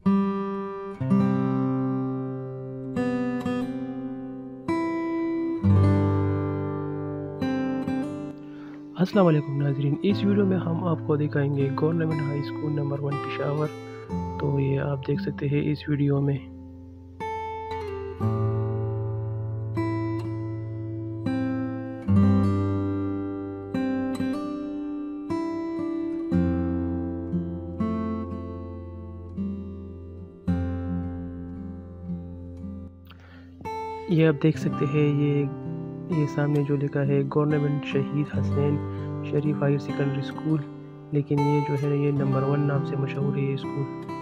अस्सलाम वालेकुम नाज़रीन, इस वीडियो में हम आपको दिखाएंगे government high school number 1 Peshawar. तो ये आप देख सकते हैं इस वीडियो में। ये आप देख सकते हैं ये सामने जो लिखा है government Shaheed Hasnain Sharif higher secondary school, लेकिन ये जो है ये नंबर 1 नाम से मशहूर है ये स्कूल।